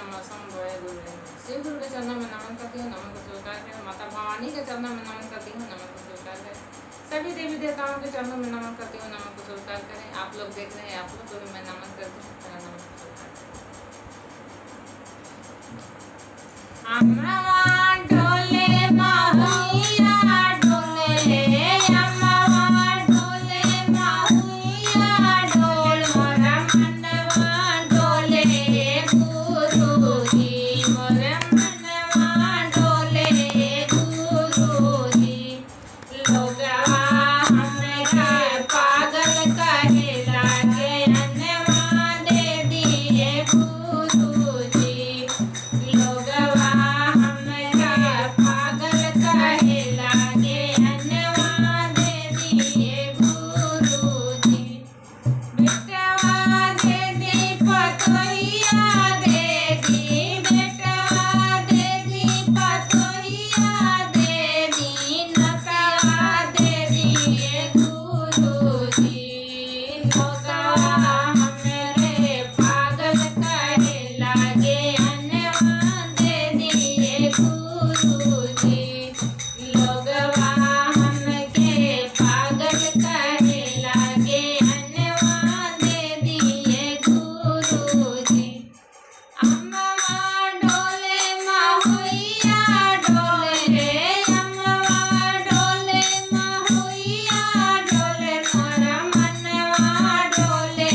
समवाय गुरु शिव गुरु के चरणों में नमन करती हूँ, नमन को स्वीकार करें। माता भवानी के चरणों में नमन करती हूँ, नमन को स्वीकार करें। सभी देवी देवताओं के चरणों में नमन करती हूँ, नमन को स्वीकार करें। आप लोग देख रहे हैं, आप लोग को भी मैं नमन करती हूँ, मेरा नमन को स्वीकार करें। डोले माहिया डोले अम्मा डोले माहिया डोल मोरा मनवा डोले गुरुजी मोरा मनवा डोले गुरुजी। लोगवा हमरा पागल कहे लागे अनवा दे दिए गुरुजी। लोगवा हमरा पागल कहे लागे अनवा दे दिए गुरुजी। बेटवा दे दी पतोहिया दे दी, बेटवा दे दी पतोहिया दे दी, नकवा दे दिए गुरुजी। लोगवा हमरे पागल कहे लागे अनवा दे दिए गुरुजी। लोगवा हमके पागल कहे लागे अनवा दे दिए गुरुजी। अम्मा डोले माहुइया डोले अम्मा डोले माहुइया डोले मोरा मनवा डोले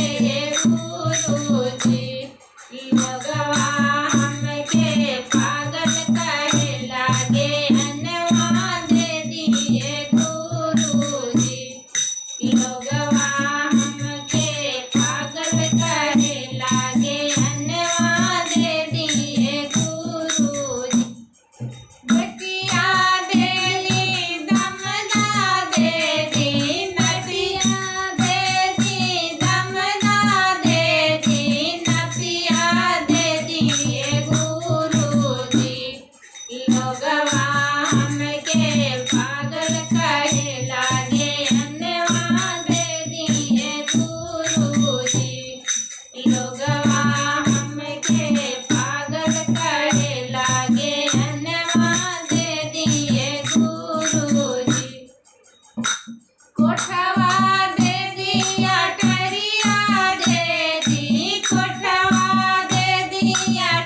गुरुजी। लोगवा हमके पागल कहे लागे अनवा दे दिए गुरुजी। लोगवा हमके पागल कहे लागे अनवा दे दिए गुरुजी। बेटिया देली दमदा दे दी, नदिया दे दी दमदा दे दी, नदिया दे दिए गुरुजी। लोगवा हमके पागल कहे लागे अनवा दे दिए गुरुजी। लोगवा हमके पागल कहे लागे अनवा दे दिए गुरुजी। कोठवा दे दिया टरिया दे दी, कोठवा दे दिया